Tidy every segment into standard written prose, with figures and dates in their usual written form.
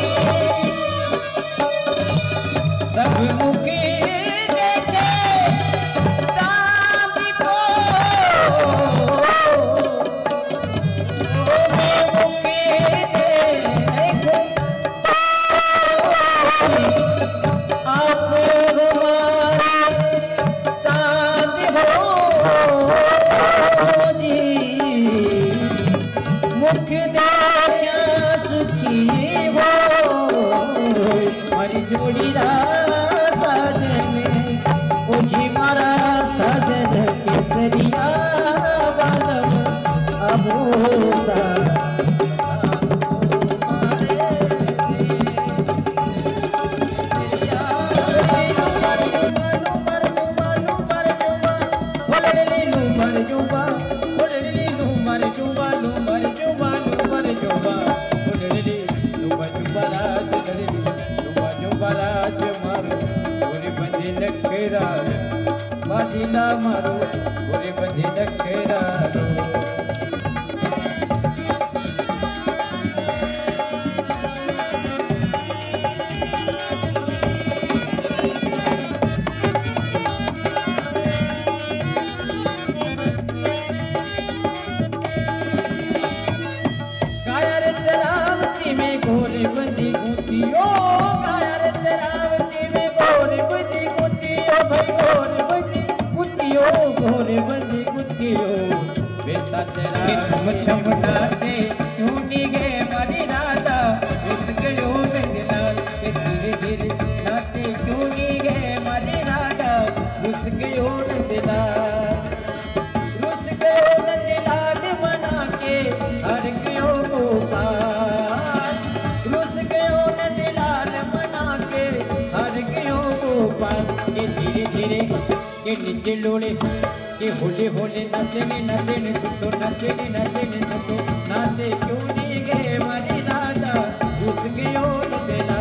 सब मुखी देखे चांद को, मुखी देखे आप हमारे चांद हो जी, मुख देखा सुखी हो हमारी जोड़ी साजन उजी मारा साजन केसरिया बालम अबो सा बाजिला मारो गोरे बंदी नखेरा कायर तरावती में गोरे बंदी गुटियो, कायर तरावती में गोरे बंदी गुटियो भाई गोरे गोरे बंदी गुटियो बेसा तेरा तुम छमटाते ढूंढी गए मारी राधा उस गयो गंगलाल के धीरे धीरे नाचे ढूंढी गए मारी राधा उस गयो नंदलाल रुस गयो नंदलाल बना के हर गयो गोपाल रुस गयो नंदलाल बना के हर गयो गोपाल के धीरे धीरे के नीचे लोड़े के होले होले नाचे तू तो नाचे तो नाचे क्यों नहीं गए मारी राधा घुस गयो नंदलाल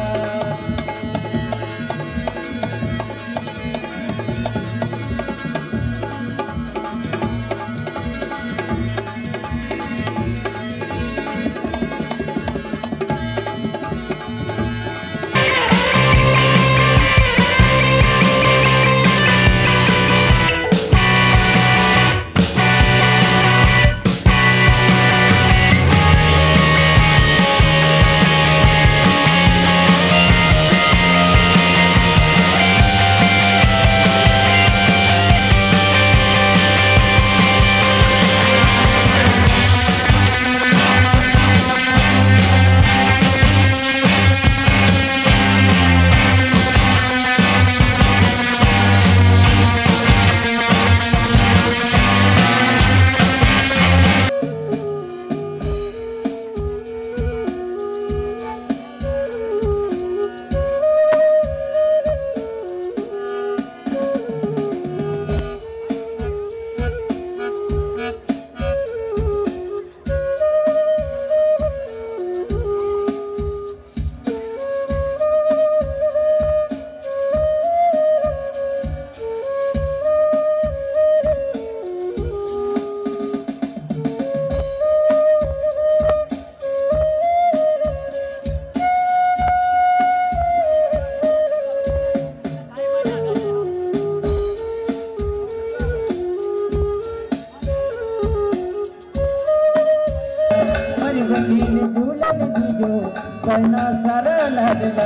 दुल्हन जीजो करना सारा लाडला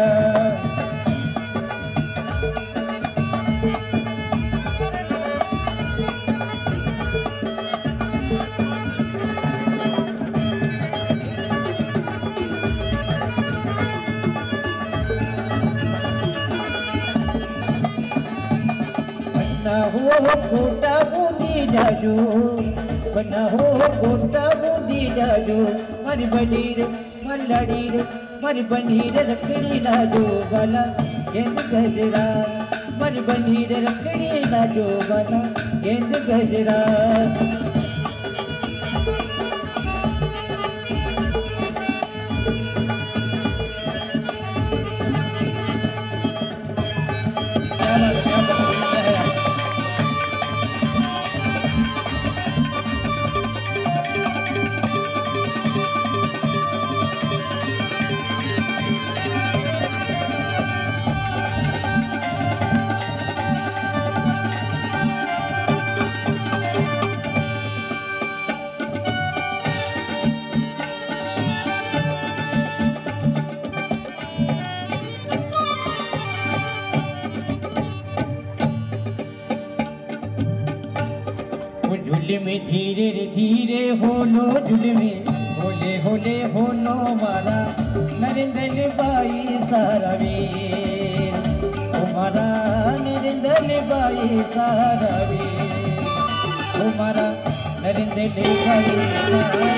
बना हो खोटा बूंदी जाजू बना हो खोटा बूंदी जाजू मर बनीर मर लड़ीर मर बनीर रखड़ी लाजो वाला गेंद गजरा मर बनीर रखड़ी लाजो वाला गेंद गजरा में धीरे रे धीरे होलो में होले होले होलो मारा नरेंद्र बाई सारा वीर तुम्हारा नरेंद्र बाई सारा वीर तुम्हारा नरेंद्र बाई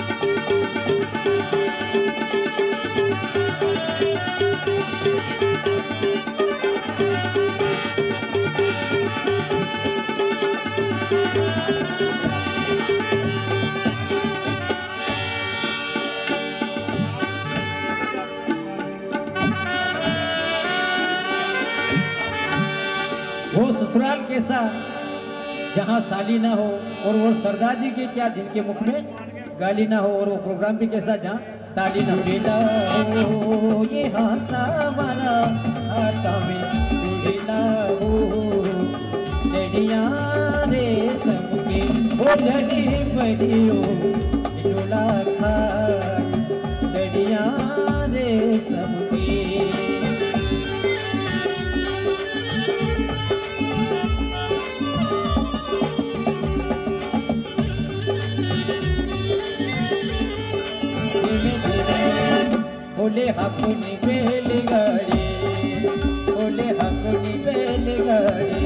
वो ससुराल कैसा जहाँ साली ना हो और वो सरदार जी के क्या जिनके मुख में गाली ना हो और वो प्रोग्राम भी कैसा जहाँ ताली ना मिला हो ये हासा वाला आटा में मिला हो लड़िया रे सबके हो लड़ी बड़ियो डोला खा लड़िया रे सबके बोले हकुनी बैलगाड़ी बोले हकुनी बैलगाड़ी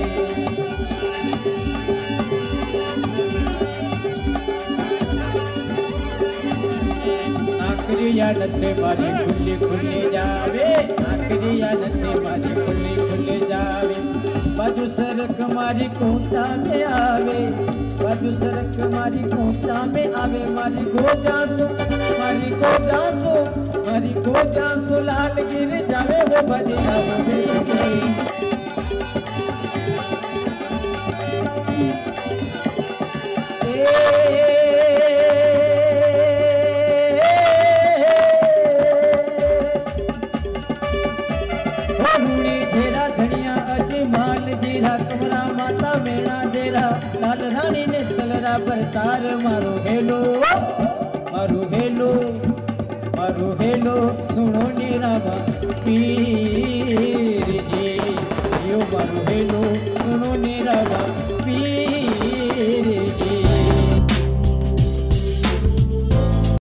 आखिरी यादत मारी खुली खुली जावे आखिरी यादत मारी खुली खुली जावे बाजू सरक मारी कोटा में आवे बाजू सरक मारी कोटा में आवे मारी गोजासो मारी गोजासो मारी गोजासो लाल गिर जावे वो बदिया हो लाल रानी ने तलरा पर तार मारो हेलो मारो हेलो मारो हेलो सुनो नीरा पी